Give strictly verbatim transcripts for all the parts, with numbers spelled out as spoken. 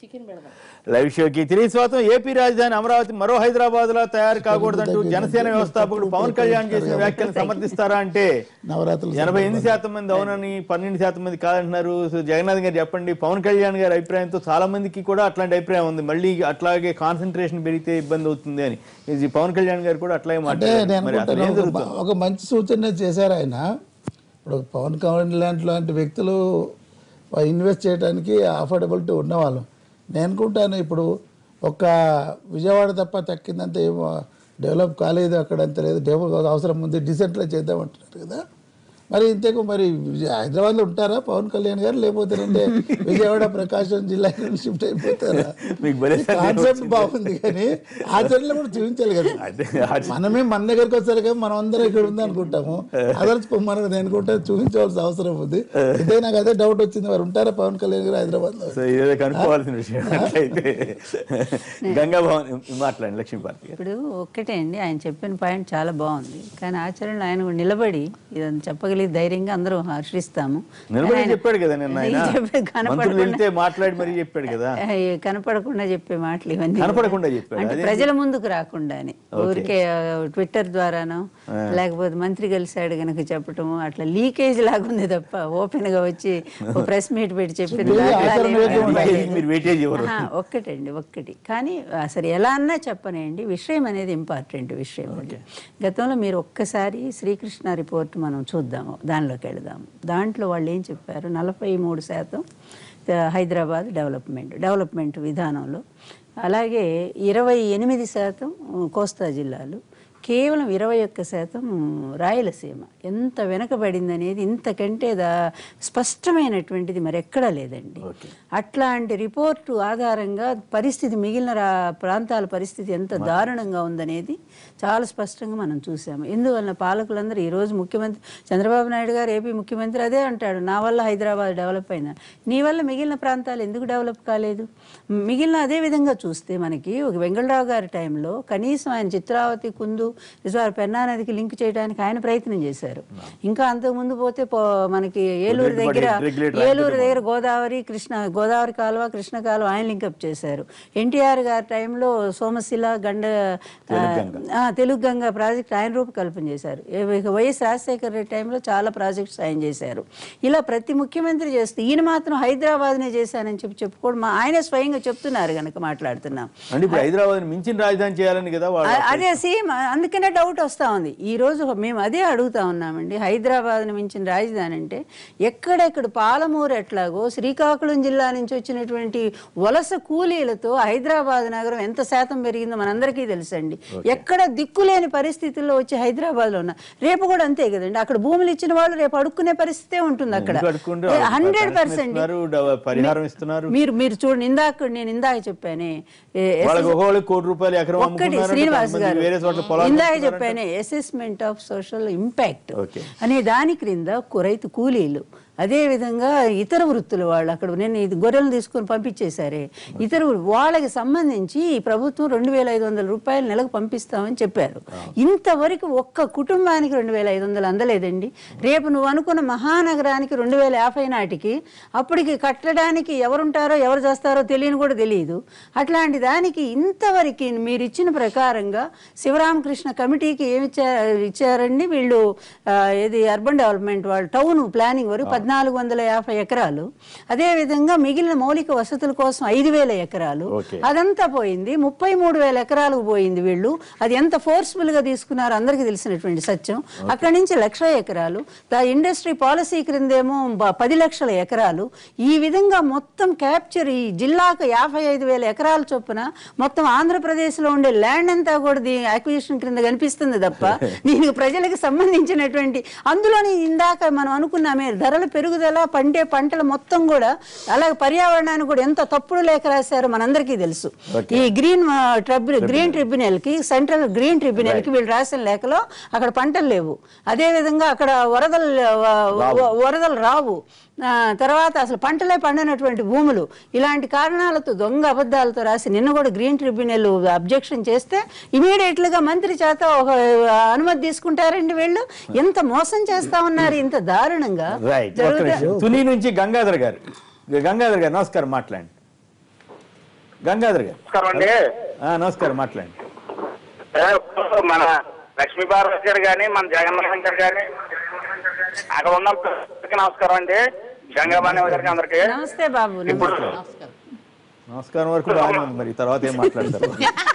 Live షోకి తిరిగి స్వాగతం. ఏపీ రాజధాని అమరావతి మరో హైదరాబాద్ లా తయారు కాకూడదంటూ జనసేన వ్యవస్థాపకుడు పవన్ కళ్యాణ్ చేసిన వ్యాఖ్యలను సమర్థిస్తారా అంటే ఎనభై ఎనిమిది శాతం మంది అవునని, పన్నెండు శాతం మంది కాదంటున్నారు. జగన్నాథ్ గారు చెప్పండి, పవన్ కళ్యాణ్ గారి అభిప్రాయంతో చాలా మందికి కూడా అట్లాంటి అభిప్రాయం ఉంది, మళ్ళీ అట్లాగే కాన్సన్ట్రేషన్ పెరిగితే ఇబ్బంది అవుతుంది అని. ఇది పవన్ కళ్యాణ్ గారు కూడా అట్లాగే మాట్లాడారు. ఒక మంచి సూచన చేశారు ఆయన. ఇప్పుడు పవన్ కళ్యాణ్ లాంటి వ్యక్తులు ఇన్వెస్ట్ చేయడానికి అఫోర్డబిలిటీ ఉన్నవాళ్ళు. నేను అనుకుంటాను ఇప్పుడు ఒక్క విజయవాడ తప్ప తక్కిందంతా ఏమో డెవలప్ కాలేదు, అక్కడ అంత లేదు, డెవలప్ అవసరం ఉంది, డిసెంట్రలైజ్ చేద్దామంటున్నారు కదా. మరి ఇంతకు మరి హైదరాబాద్లో ఉంటారా పవన్ కళ్యాణ్ గారు, లేకపోతే అంటే విజయవాడ ప్రకాశం జిల్లా షిఫ్ట్ అయిపోతారా? కాన్సెప్ట్ బాగుంది కానీ ఆచరణలో కూడా చూపించాలి కదా. మనమే మన దగ్గరికి వచ్చారు కదా, మనం అందరం ఇక్కడ ఉంది అనుకుంటాము, అదర్స్ మనకు నేను అనుకుంటా చూపించవలసిన అవసరం ఉంది. ఇదే నాకు అదే డౌట్ వచ్చింది, మరి ఉంటారా పవన్ కళ్యాణ్ గారు హైదరాబాద్ లో? కనుక్కోవాల్సిన విషయం. గంగా భవన్ మాట్లాడండి లక్ష్మీపార్తి. ఇప్పుడు ఒక్కటే అండి, ఆయన చెప్పిన పాయింట్ చాలా బాగుంది, కానీ ఆచరణలో ఆయన నిలబడి ఇదని చెప్పగలిగి ధైర్యంగా అందరూ హర్షిస్తాము. చెప్పాడు కదా మాట్లాడి మరి చెప్పాడు కదా, కనపడకుండా చెప్పే మాటలు ఇవన్నీ కనపడకుండా చెప్పాడు, అంటే ప్రజల ముందుకు రాకుండానే ఊరికే ట్విట్టర్ ద్వారానో లేకపోతే మంత్రి కలిసాడు కనుక చెప్పటము అట్లా లీకేజ్ లాగుంది తప్ప ఓపెన్ గా వచ్చి ప్రెస్ మీట్ పెట్టి చెప్పిన ఒక్కటండి ఒక్కటి. కానీ అసలు ఎలా అన్నా చెప్పనండి, విషయం అనేది ఇంపార్టెంట్ విషయం. గతంలో మీరు ఒక్కసారి శ్రీకృష్ణ రిపోర్ట్ మనం చూద్దాము, దానిలోకి వెళదాము. దాంట్లో వాళ్ళు ఏం చెప్పారు, నలభై మూడు శాతం హైదరాబాద్ డెవలప్మెంట్ డెవలప్మెంట్ విధానంలో, అలాగే ఇరవై ఎనిమిది శాతం కోస్తా జిల్లాలు, కేవలం ఇరవై ఒక్క శాతం రాయలసీమ. ఎంత వెనకబడింది అనేది ఇంతకంటే దా స్పష్టమైనటువంటిది మరి ఎక్కడా లేదండి. అట్లాంటి రిపోర్టు ఆధారంగా పరిస్థితి మిగిలిన రా ప్రాంతాల పరిస్థితి ఎంత దారుణంగా ఉందనేది చాలా స్పష్టంగా మనం చూసాము. ఎందువలన పాలకులందరూ ఈరోజు ముఖ్యమంత్రి చంద్రబాబు నాయుడు గారు ఏపీ ముఖ్యమంత్రి అదే అంటాడు, నా వల్ల హైదరాబాద్ డెవలప్ అయింది, నీ వల్ల మిగిలిన ప్రాంతాలు ఎందుకు డెవలప్ కాలేదు? మిగిలిన అదే విధంగా చూస్తే మనకి ఒక వెంగళరావు గారి టైంలో కనీసం ఆయన చిత్రావతి, కుందు, నిజారు పెన్నా నదికి లింక్ చేయడానికి ఆయన ప్రయత్నం చేశారు. ఇంకా అంతకుముందు పోతే మనకి ఏలూరు దగ్గర ఏలూరు దగ్గర గోదావరి కృష్ణ గోదావరి కాలువ కృష్ణ కాలువ ఆయన లింకప్ చేశారు. ఎన్టీఆర్ గారి టైంలో సోమశిల గండ తెలుగు గంగ ప్రాజెక్ట్ ఆయన రూపకల్పన చేశారు. వైఎస్ రాజశేఖర రెడ్డి టైంలో చాలా ప్రాజెక్ట్స్ ఆయన చేశారు. ఇలా ప్రతి ముఖ్యమంత్రి చేస్తే ఈయన మాత్రం హైదరాబాద్నే చేశానని చెప్పి చెప్పుకోవడం మా ఆయనే స్వయంగా చెప్తున్నారు కనుక మాట్లాడుతున్నాం. హైదరాబాద్ మించిన రాజధాని చేయాలని కదా అదే సేమ్, అందుకనే డౌట్ వస్తూ ఉంది. ఈరోజు మేము అదే అడుగుతా ఉన్నామండి, హైదరాబాద్ను మించిన రాజధాని అంటే ఎక్కడెక్కడ పాలమూరు ఎట్లాగో శ్రీకాకుళం జిల్లా నుంచి వచ్చినటువంటి వలస కూలీలతో హైదరాబాద్ నగరం ఎంత శాతం పెరిగిందో మనందరికీ తెలుసండి. ఎక్కడ దిక్కులేని పరిస్థితుల్లో వచ్చి హైదరాబాద్లో ఉన్న రేపు కూడా అంతే కదండి, అక్కడ భూములు ఇచ్చిన వాళ్ళు రేపు అడుక్కునే పరిస్థితే ఉంటుంది అక్కడ. హండ్రెడ్ పర్సెంట్ మీరు మీరు చూడండి, ఇందాక నేను ఇందాక చెప్పానే ఒక్కటి శ్రీనివాస్ గారు ఇందాక చెప్పానే అసెస్మెంట్ ఆఫ్ సోషల్ ఇంపాక్ట్ అనే దాని క్రింద రైతు కూలీలు, అదేవిధంగా ఇతర వృత్తుల వాళ్ళు, అక్కడ నేను ఇది గొర్రెలను తీసుకొని పంపించేశారే ఇతర వాళ్ళకి సంబంధించి ఈ ప్రభుత్వం రెండు వేల ఐదు వందల రూపాయలు నెలకు పంపిస్తామని చెప్పారు. ఇంతవరకు ఒక్క కుటుంబానికి రెండు వేల ఐదు వందలు అందలేదండి. రేపు నువ్వు అనుకున్న మహానగరానికి రెండు వేల యాభై నాటికి అప్పటికి కట్టడానికి ఎవరుంటారో ఎవరు చేస్తారో తెలియని కూడా తెలియదు. అట్లాంటి దానికి ఇంతవరకు మీరు ఇచ్చిన ప్రకారంగా శివరామకృష్ణ కమిటీకి ఏమి ఇచ్చారండి వీళ్ళు, ఇది అర్బన్ డెవలప్మెంట్ వాళ్ళు టౌన్ ప్లానింగ్ వరకు పద్నాలుగు వందల యాభై ఎకరాలు, అదేవిధంగా మిగిలిన మౌలిక వసతుల కోసం ఐదు వేల ఎకరాలు, అదంతా పోయింది. ముప్పై మూడు వేల ఎకరాలకు పోయింది వీళ్ళు. అది ఎంత ఫోర్స్ఫుల్ గా తీసుకున్నారో అందరికీ తెలిసినటువంటి సత్యం. అక్కడి నుంచి లక్ష ఎకరాలు, దా ఇండస్ట్రీ పాలసీ క్రిందేమో పది లక్షల ఎకరాలు. ఈ విధంగా మొత్తం క్యాప్చర్ ఈ జిల్లాకు యాభై ఐదు వేల ఎకరాల చొప్పున మొత్తం ఆంధ్రప్రదేశ్లో ఉండే ల్యాండ్ అంతా కూడా దీని అక్విజిషన్ క్రింద కనిపిస్తుంది తప్ప దీనికి ప్రజలకు సంబంధించినటువంటి అందులోని ఇందాక మనం అనుకున్నామే ధరలు పెరుగుదల, పండే పంటల మొత్తం కూడా, అలాగే పర్యావరణానికి కూడా ఎంత తప్పుడు లేఖ రాశారో మనందరికీ తెలుసు. ఈ గ్రీన్ ట్రిబ్యునల్ గ్రీన్ ట్రిబ్యునల్ కి సెంట్రల్ గ్రీన్ ట్రిబ్యునల్ కి వీళ్ళు రాసిన లేఖలో అక్కడ పంటలు లేవు, అదేవిధంగా అక్కడ వరదలు వరదలు రావు, తర్వాత అసలు పంటలే పండినటువంటి భూములు, ఇలాంటి కారణాలతో దొంగ అబద్ధాలతో రాసి నిన్న కూడా గ్రీన్ ట్రిబ్యునల్ అబ్జెక్షన్ చేస్తే ఇమీడియట్లుగా మంత్రి చేత ఒక అనుమతి తీసుకుంటారండి. వీళ్ళు ఎంత మోసం చేస్తా ఉన్నారు ఇంత దారుణంగా. తుని నుంచి గంగాధర్ గారు, గంగాధర్ గారు నమస్కారం, మాట్లాడండి. గంగాధర్ గారు నమస్కారం అండి. నమస్కారం, మాట్లాడండి. మన లక్ష్మీపార్వతి గారు కానీ మన జగన్మోహన్ గారు కానీ అక్కడ ఉన్న నమస్కారం అండి. గంగాబాణి గారికి అందరికి నమస్తే బాబు. నమస్కారం వరకు బాగానే ఉంది, మరి తర్వాత ఏం మాట్లాడతారు?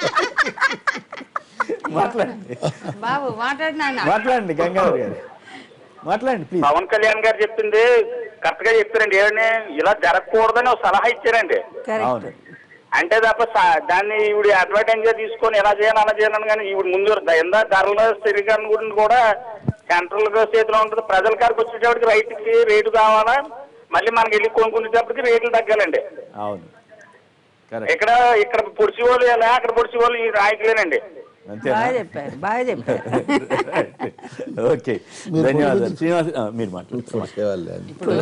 మాట్లాడండి బాబు, మాట్లాడినా మాట్లాడండి గంగాధర్ గారు, మాట్లాడండి ప్లీజ్. పవన్ కళ్యాణ్ గారు చెప్పింది కరెక్ట్ గా చెప్తారండి. ఏమని ఇలా జరగకూడదని ఒక సలహా ఇచ్చారండి. అవును, అంటే తప్ప దాన్ని ఈవిడ అడ్వర్టైజ్ గా తీసుకొని ఎలా చేయాలి అలా చేయాలని కానీ ఈవిడ ముందు ఎంత ధరల స్థిరీకరణ గురించి కూడా సెంట్రల్ చేతిలో ఉంటుంది. ప్రజల కాడికి వచ్చేటప్పటికి రైతుకి రేటు కావాలా, మళ్ళీ మనకి వెళ్ళి కొనుక్కునేటప్పటికి రేట్లు తగ్గాలండి. అవును, ఇక్కడ ఇక్కడ పొడిచి వాళ్ళు ఎలా అక్కడ పొడిచి వాళ్ళు ఈ నాయకులేనండి. బాగా చెప్పారు, బాగా చెప్పారు. ఓకే, ధన్యవాదాలు. శ్రీనివాస్ మీరు మాట్లాడుతున్నారు. ఇప్పుడు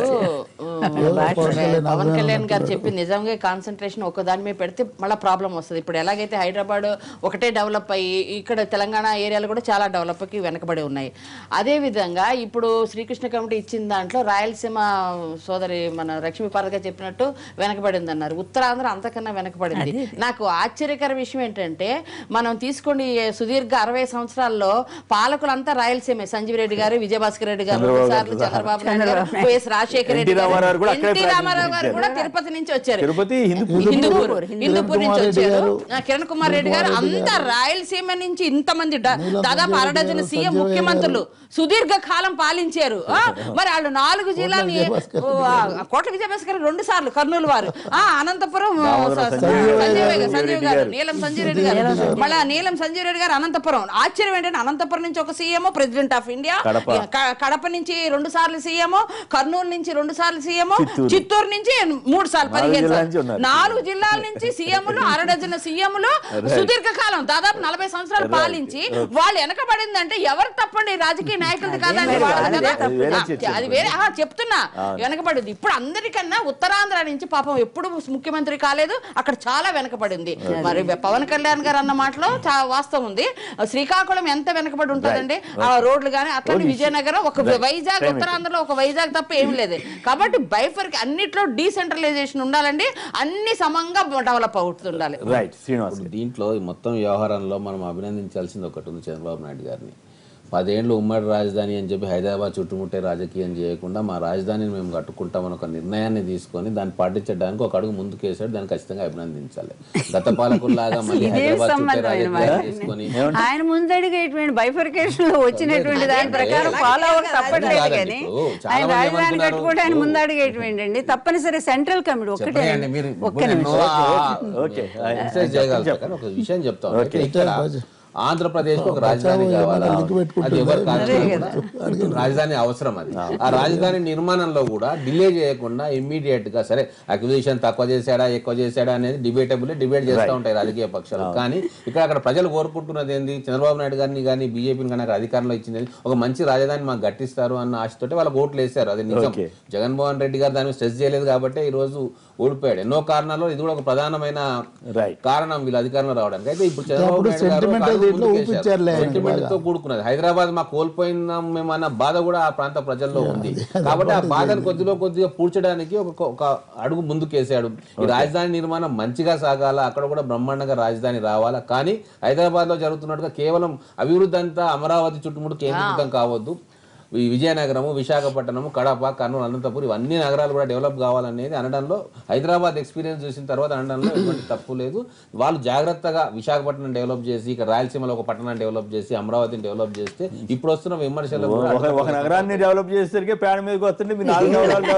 పవన్ కళ్యాణ్ గారు చెప్పింది నిజంగా కాన్సన్ట్రేషన్ ఒక దాని మీద పెడితే మళ్ళీ ప్రాబ్లం వస్తుంది. ఇప్పుడు ఎలాగైతే హైదరాబాద్ ఒకటే డెవలప్ అయ్యి ఇక్కడ తెలంగాణ ఏరియాలు కూడా చాలా డెవలప్కి వెనకబడి ఉన్నాయి. అదేవిధంగా ఇప్పుడు శ్రీకృష్ణ కమిటీ ఇచ్చిన దాంట్లో రాయలసీమ సోదరి మన లక్ష్మీపార్వతి గారు చెప్పినట్టు వెనకబడింది అన్నారు. ఉత్తరాంధ్ర అంతకన్నా వెనకబడింది. నాకు ఆశ్చర్యకర విషయం ఏంటంటే మనం తీసుకోండి సుదీర్ఘ అరవై సంవత్సరాల్లో పాలకులంతా రాయలసీమ. సంజీవ్ రెడ్డి గారు, విజయభాస్కర్ రెడ్డి గారు, సార్లు చంద్రబాబు నాయుడు గారు, వైఎస్ రాజశేఖర రెడ్డి గారు, ఎన్టీ రామారావు గారు కూడా తిరుపతి నుంచి వచ్చారు, హిందూపూర్ హిందూపూర్ నుంచి వచ్చారు, కిరణ్ కుమార్ రెడ్డి గారు, అంతా రాయలసీమ నుంచి ఇంతమంది దాదాపు అరడజన సీఎం ముఖ్యమంత్రులు సుదీర్ఘ కాలం పాలించారు. మరి వాళ్ళు నాలుగు జిల్లాలు కోట్ల విజయభాస్కర్ రెండు సార్లు కర్నూలు వారు, అనంతపురం సంజీవ్ సంజీవ్ గారు, నీలం సంజీవ్ రెడ్డి గారు, మళ్ళా నీలం సంజీవ్ రెడ్డి గారు అనంతపురం. ఆశ్చర్యం ఏంటంటే అనంతపురం నుంచి ఒక CM, president of India, Kadapa నుంచి రెండు సార్లు సీఎం, కర్నూలు నుంచి రెండు సార్లు సీఎం, చిత్తూరు నుంచి మూడు సార్లు పదిహేను సార్లు, నాలుగు జిల్లాల నుంచి సీఎంలు, అరడజన సీఎంలు సుదీర్ఘ కాలం దాదాపు నలభై సంవత్సరాలు పాలించి వాళ్ళు వెనకబడిందంటే ఎవరు తప్పండి? రాజకీయ నాయకులది కాదండి, వాళ్ళది కదా. అది వేరే చెప్తున్నా, వెనకబడింది. ఇప్పుడు అందరికన్నా ఉత్తరాంధ్ర నుంచి పాపం ఎప్పుడు ముఖ్యమంత్రి కాలేదు, అక్కడ చాలా వెనకబడింది. మరి పవన్ కళ్యాణ్ గారు అన్న మాటలో వాస్తవం ఉంది. శ్రీకాకుళం ఎంత వెనకబడి ఉంటుందండి ఆ రోడ్లు కానీ, అట్లాంటి విజయనగరం, ఒక వైజాగ్, ఉత్తరాంధ్రలో ఒక వైజాగ్ తప్ప ఏం లేదు. కాబట్టి బైఫర్ అన్నిట్లో డీసెంట్రలైజేషన్ ఉండాలండి, అన్ని సమంగా డెవలప్ అవుతుండాలి. దీంట్లో మొత్తం వ్యవహారంలో మనం అభినందించాల్సింది ఒకటి ఉంది, చంద్రబాబు నాయుడు గారిని. పదేళ్ళు ఉమ్మడి రాజధాని అని చెప్పి హైదరాబాద్ చుట్టుముట్టే రాజకీయం చేయకుండా మా రాజధానిని మేము కట్టుకుంటామని ఒక నిర్ణయాన్ని తీసుకొని దాన్ని పాటించడానికి ఒక అడుగు ముందుకు వేసాడు. దాన్ని ఖచ్చితంగా అభినందించాలి. గత పాలకుల్లాగా మళ్ళీ హైదరాబాద్ చుట్టే రాజకీయం తీసుకొని ఆయన ముందడుగు బైఫర్కేషన్ లో వచ్చినటువంటి దాని ప్రకారం ఫాలో అవ్వక తప్పట్లేదు. కానీ ఆయన రాజధాని కట్టుకుంటే ఆయన ముందడుగు ఏంటండి, తప్పనిసరి సెంట్రల్ కమిటీ ఒక్కటే. ఒక్క నిమిషం చేయగలుగుతారు. ఒక విషయం చెప్తాను, ఆంధ్రప్రదేశ్ ఒక రాజధాని కావాలా, అది ఎవరు కాదు, రాజధాని అవసరం. అది ఆ రాజధాని నిర్మాణంలో కూడా డిలే చేయకుండా ఇమ్మీడియట్ గా, సరే అక్విజిషన్ తక్కువ చేశాడా ఎక్కువ చేశాడా అనేది డిబేటబుల్, డిబేట్ చేస్తూ ఉంటాయి రాజకీయ పక్షాలు. కానీ ఇక్కడ అక్కడ ప్రజలు కోరుకుంటున్నది ఏంది, చంద్రబాబు నాయుడు గారిని కానీ బీజేపీని కానీ అక్కడ అధికారంలో ఇచ్చింది ఒక మంచి రాజధాని మాకు గట్టిస్తారు అన్న ఆశతోటి వాళ్ళకి ఓట్లు వేశారు. అది నిజం. జగన్మోహన్ రెడ్డి గారు దాన్ని స్ట్రెస్ చేయలేదు కాబట్టి ఈ రోజు ఓడిపోయాడు. ఎన్నో కారణాల్లో ఇది కూడా ఒక ప్రధానమైన కారణం వీళ్ళు అధికారంలో రావడానికి. అయితే ఇప్పుడు చంద్రబాబు నాయుడు సెంటిమెంట్ తో కూడుకున్నది. హైదరాబాద్ మాకు కోల్పోయినాం మేము అన్న బాధ కూడా ఆ ప్రాంత ప్రజల్లో ఉంది. కాబట్టి ఆ బాధను కొద్దిలో కొద్దిగా పూడ్చడానికి ఒక ఒక అడుగు ముందుకేసాడు. ఈ రాజధాని నిర్మాణం మంచిగా సాగాల, అక్కడ కూడా బ్రహ్మాండంగా రాజధాని రావాలా. కానీ హైదరాబాద్ లో జరుగుతున్నట్టుగా కేవలం అభివృద్ధి అంతా అమరావతి చుట్టుముట్టు కేంద్రీకృతం కావద్దు. ఈ విజయనగరము, విశాఖపట్నము, కడప, కర్నూలు, అనంతపురం ఇవన్నీ నగరాలు కూడా డెవలప్ కావాలనేది అనడంలో, హైదరాబాద్ ఎక్స్పీరియన్స్ చూసిన తర్వాత అనడంలో ఎటువంటి తప్పు లేదు. వాళ్ళు జాగ్రత్తగా విశాఖపట్నం డెవలప్ చేసి, ఇక్కడ రాయలసీమలో ఒక పట్టణాన్ని డెవలప్ చేసి, అమరావతిని డెవలప్ చేస్తే ఇప్పుడు వస్తున్న విమర్శలు ఒక నగరాన్ని డెవలప్ చేసేసరికి పేడ మీదకి వస్తుంటే మీ నాలుగు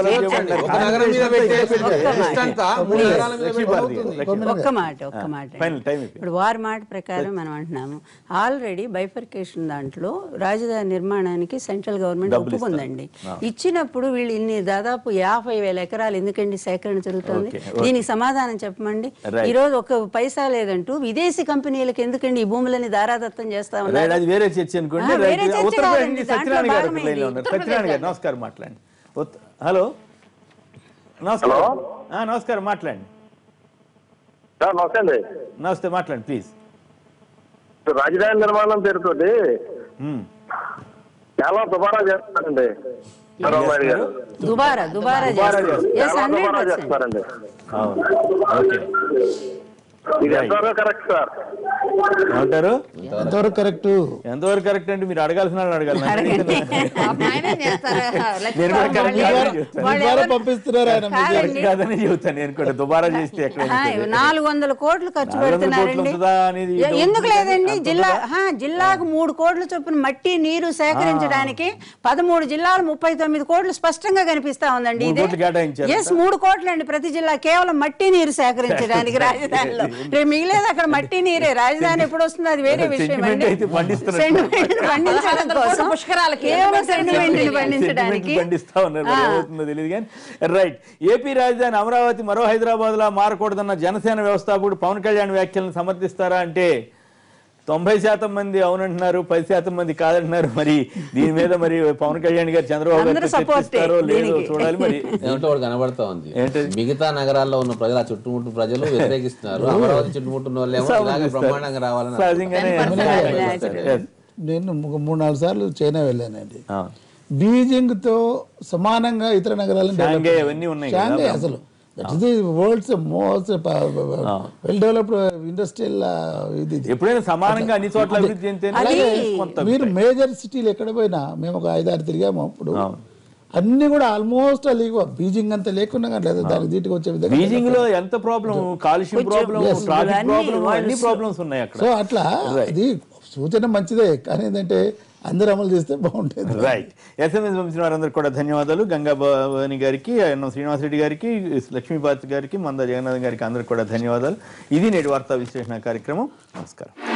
ఒక్క మాట ఒక్క మాట ఇప్పుడు వారి మాట ప్రకారం మనం అంటున్నాము, ఆల్రెడీ బైఫర్కేషన్ దాంట్లో రాజధాని నిర్మాణానికి సెంట్రల్ గవర్నమెంట్ ఒప్పుకుందండి. ఇచ్చినప్పుడు వీళ్ళు ఇన్ని దాదాపు యాభై వేల ఎకరాలు ఎందుకండి సేకరణ జరుగుతుంది? దీనికి సమాధానం చెప్పమండి. ఈ రోజు ఒక పైసా లేదంటూ విదేశీ కంపెనీలకు ఎందుకండి ఈ భూములని దారాదత్తం చేస్తా ఉన్నారు? నమస్కారం, మాట్లాడండి. హలో, నమస్కారం. నమస్కారం, మాట్లాడండి. నమస్తే అండి. నమస్తే, మాట్లాడండి ప్లీజ్. రాజధాని నిర్మాణం పేరుతోటి చాలా దుబారా చేస్తారండి. దుబారా దుబారా చేస్తారండి. ఇది ఎంతవరకు కరెక్ట్ సార్? ఏమంటారు? ఎంతవరకు కరెక్ట్? ఎంతవరకు కరెక్ట్ అంటే మీరు అడగాల్సిన వాళ్ళని అడగాలి. పాపం ఆయనే చేస్తారా? నేను కూడా correct కాదని చెప్తాను. వాళ్ళు ద్వారా ఎవరు- పంపిస్తున్నారు ఆయన కాదండి. Correct కాదని చెబుతాను నేను కూడా. దుబారా చేస్తే ఎక్కడ ఆ, నాలుగు వందల కోట్లు ఖర్చు నాలుగు వందల పెడుతున్నారండి. కోట్లు ఉంటుందా అనేది ఎ- ఎందుకు లేదండి? జిల్లా ఆ, జిల్లాకు మూడు కోట్ల చొప్పున మట్టి నీరు సేకరించడానికి పదమూడు జిల్లాలు ముప్పై తొమ్మిది కోట్లు స్పష్టంగా కనిపిస్తా ఉందండి. మూడు ఇదే కోట్లు కేటాయించారు. ఎస్ మూడు కోట్లు అండి ప్రతి జిల్లా కేవలం మట్టి నీరు సేకరించడానికి రాజధానిలో. రేపు మిగిలేదు అక్కడ మట్టి నీరే. రాజధాని ఎప్పుడు వస్తుంది అది వేరే విషయం Sentiment అండి. అయితే పండిస్తున్నారు. Sentiment పండించడం కోసం పుష్కరాలకి కేవలం సెంటిమెంట్ పండించడానికి Sentiment పండిస్తా ఉన్నారు. మరి ఏమవుతుందో తెలియదు కానీ రైట్. ఏపీ రాజధాని అమరావతి మరో హైదరాబాద్ లా మారకూడదన్న జనసేన వ్యవస్థాపకుడు పవన్ కళ్యాణ్ వ్యాఖ్యలను సమర్థిస్తారా అంటే తొంభై శాతం మంది అవునంటున్నారు, పది శాతం మంది కాదంటున్నారు. మరి దీని మీద మరి పవన్ కళ్యాణ్ గారు చంద్రబాబు అందరూ గారు support చర్చిస్తారో లేదో దీనికి. చూడాలి. మరి దీంట్లో ఒకటి కనబడతా ఉంది. ఏంటది? మిగతా నగరాల్లో ఉన్న ప్రజలు, ఆ చుట్టుముట్టు ప్రజలు వ్యతిరేకిస్తున్నారు. అమరావతి చుట్టుముట్టిన వాళ్ళు ఏమో ఇలాగే బ్రహ్మాండంగా రావాలని సహజంగానే Yes. నేను ఒక మూడు నాలుగు సార్లు చైనా వెళ్ళానండి. ఆ. బీజింగ్ తో సమానంగా ఇతర నగరాలను షాంఘై అవన్నీ ఉన్నాయి కదా. షాంఘై అసలు that is the world's most well developed industrial ఇది ఇది. ఎప్పుడైనా సమానంగా అన్ని చోట్ల అభివృద్ధి చెందితేనే అలాగే కొంత మీరు మేజర్ సిటీలు ఎక్కడ పోయినా, మేము ఒక ఐదారు తిరిగాము అప్పుడు, అన్ని కూడా ఆల్మోస్ట్ లీగో బీజింగ్ అంతా లేకుండా కానీ లేదా దానికి దీటికి వచ్చే విధంగా బీజింగ్ లో ఎంత ప్రాబ్లం, కాలుష్యం ప్రాబ్లం, ట్రాఫిక్ ప్రాబ్లం, అన్ని ప్రాబ్లమ్స్ ఉన్నాయి అక్కడ. సో అట్లా అది సూచన మంచిదే, కానీ ఏంటంటే అందరూ అమలు చేస్తే బాగుంటుంది. రైట్. ఎస్ఎంఎస్ పంపించిన వారందరికీ కూడా ధన్యవాదాలు. గంగా భవాని గారికి, ఎన్ఎం శ్రీనివాసరెడ్డి గారికి, లక్ష్మీపార్తి గారికి, మంద జగన్నాథ్ గారికి అందరికి కూడా ధన్యవాదాలు. ఇది నేటి వార్తా విశ్లేషణ కార్యక్రమం. నమస్కారం.